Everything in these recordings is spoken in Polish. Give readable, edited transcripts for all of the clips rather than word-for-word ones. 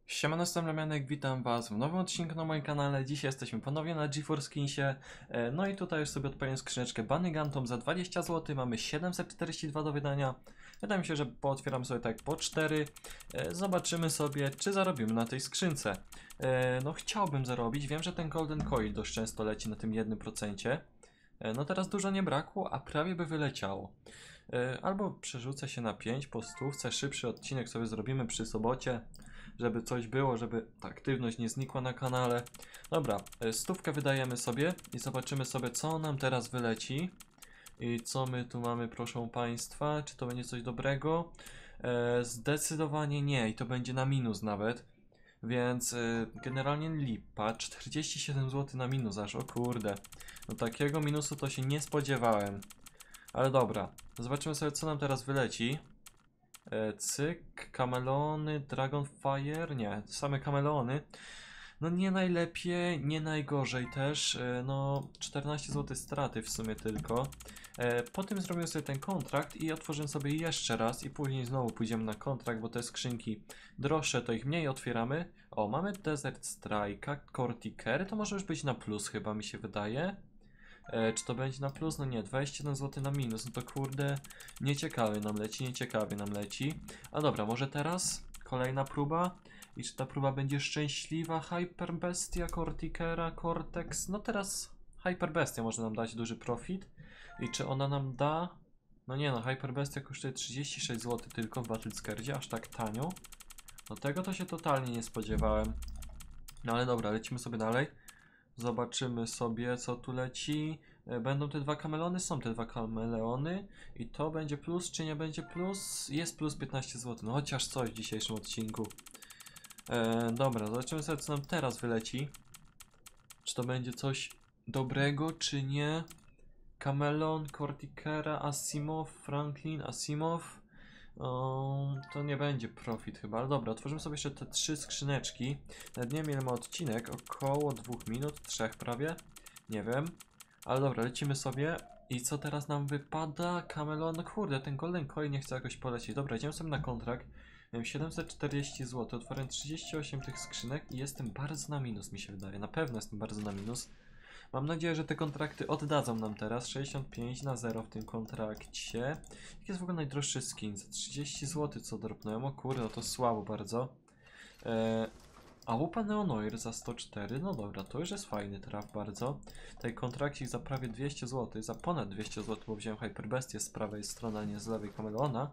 Siemano, jestem Lemianek, witam was w nowym odcinku na moim kanale. Dzisiaj jesteśmy ponownie na GeForce Skinsie. No i tutaj już sobie odpaliłem skrzyneczkę Bunny Guntom za 20 zł. Mamy 742 do wydania. Wydaje mi się, że pootwieram sobie tak po 4. Zobaczymy sobie, czy zarobimy na tej skrzynce. No chciałbym zarobić, wiem, że ten Golden Coil dość często leci na tym 1%. No teraz dużo nie brakło, a prawie by wyleciało. Albo przerzucę się na 5 po stówce, szybszy odcinek sobie zrobimy przy sobocie, żeby coś było, żeby ta aktywność nie znikła na kanale. Dobra, stówkę wydajemy sobie i zobaczymy sobie, co nam teraz wyleci. I co my tu mamy, proszę państwa, czy to będzie coś dobrego? Zdecydowanie nie i to będzie na minus nawet. Więc generalnie lipa, 47 zł na minus aż, o kurde. No takiego minusu to się nie spodziewałem. Ale dobra, zobaczymy sobie, co nam teraz wyleci. Cyk, kameleony, Dragonfire, nie, same kameleony. No nie najlepiej, nie najgorzej też, no 14 zł straty w sumie tylko. Po tym zrobimy sobie ten kontrakt i otworzymy sobie jeszcze raz i później znowu pójdziemy na kontrakt, bo te skrzynki droższe to ich mniej otwieramy. O, mamy Desert Strike'a, Corticery, to może już być na plus chyba mi się wydaje. Czy to będzie na plus? No nie, 21 zł na minus, no to kurde, nieciekawie nam leci, nieciekawie nam leci. A dobra, może teraz kolejna próba. I czy ta próba będzie szczęśliwa? Hyper Bestia, Corticera, Cortex. No teraz Hyper Bestia może nam dać duży profit. I czy ona nam da? No nie no, Hyper Bestia kosztuje 36 zł tylko w Battlescardzie, aż tak tanio. No tego to się totalnie nie spodziewałem. No ale dobra, lecimy sobie dalej. Zobaczymy sobie, co tu leci. Będą te dwa kameleony? Są te dwa kameleony. I to będzie plus, czy nie będzie plus? Jest plus 15 zł. No chociaż coś w dzisiejszym odcinku. Dobra, zobaczymy sobie, co nam teraz wyleci. Czy to będzie coś dobrego, czy nie? Kameleon, Corticera, Asimov, Franklin, Asimov. To nie będzie profit chyba, ale dobra, otworzymy sobie jeszcze te 3 skrzyneczki. Nawet nie wiem, ile ma odcinek, około 2 minut, 3 prawie, nie wiem. Ale dobra, lecimy sobie. I co teraz nam wypada? Kameleon, no kurde, ten Golden Coin nie chce jakoś polecieć. Dobra, idziemy sobie na kontrakt. Miałem 740 zł, otworzyłem 38 tych skrzynek i jestem bardzo na minus, mi się wydaje. Na pewno jestem bardzo na minus. Mam nadzieję, że te kontrakty oddadzą nam teraz 65/0 w tym kontrakcie. Jaki jest w ogóle najdroższy skin? Za 30 zł co dropnąłem? O kurde, no to słabo bardzo. A łupa Neonoir za 104, no dobra, to już jest fajny traf bardzo. Tutaj kontrakcik za prawie 200 zł, za ponad 200 zł, bo wziąłem Hyperbestię z prawej strony, a nie z lewej kameleona.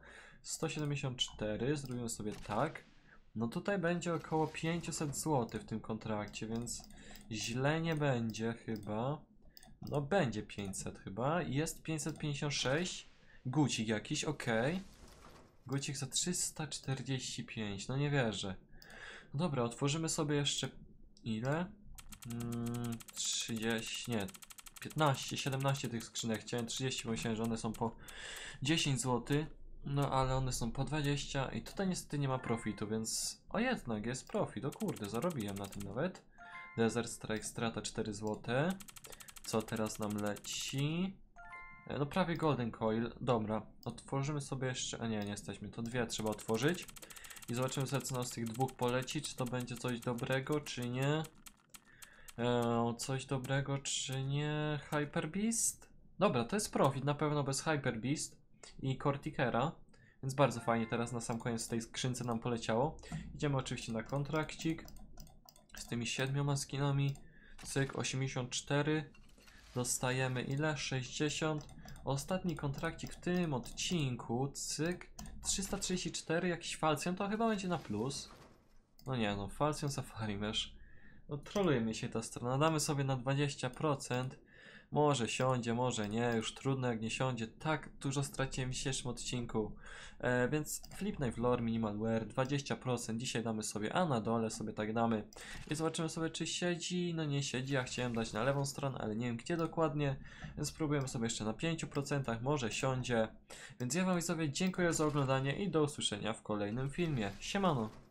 174, zrobimy sobie tak. No tutaj będzie około 500 zł w tym kontrakcie, więc źle nie będzie chyba. No będzie 500 chyba, jest 556. Gucik jakiś, ok. Gucik za 345, no nie wierzę. No dobra, otworzymy sobie jeszcze ile? 30, nie, 15, 17 tych skrzynek. Chciałem 30, bo myślałem, że one są po 10 zł. No ale one są po 20 i tutaj niestety nie ma profitu, więc... O jednak jest profit, o kurde, zarobiłem na tym nawet. Desert Strike strata 4 zł. Co teraz nam leci? No prawie Golden Coil, dobra. Otworzymy sobie jeszcze... A nie, nie jesteśmy, to dwie trzeba otworzyć. I zobaczymy sobie, co nam z tych dwóch poleci, czy to będzie coś dobrego, czy nie. Coś dobrego, czy nie. Hyper Beast? Dobra, to jest profit, na pewno bez Hyper Beast i Corticera. Więc bardzo fajnie teraz na sam koniec w tej skrzynce nam poleciało. Idziemy oczywiście na kontrakcik z tymi 7 skinami. Cyk, 84. Dostajemy ile? 60. Ostatni kontrakcik w tym odcinku. Cyk, 334. Jakiś Falcon, to chyba będzie na plus. No nie no, Falcon Safari Mesh. No troluje mnie się ta strona. Damy sobie na 20%. Może siądzie, może nie, już trudno jak nie siądzie. Tak dużo straciłem w dzisiejszym odcinku. Więc Flip Knife Lore Minimal Wear 20% dzisiaj damy sobie, a na dole sobie tak damy. I zobaczymy sobie, czy siedzi. No nie siedzi, ja chciałem dać na lewą stronę, ale nie wiem gdzie dokładnie. Więc spróbujemy sobie jeszcze na 5%, może siądzie. Więc ja wam sobie dziękuję za oglądanie i do usłyszenia w kolejnym filmie. Siemano!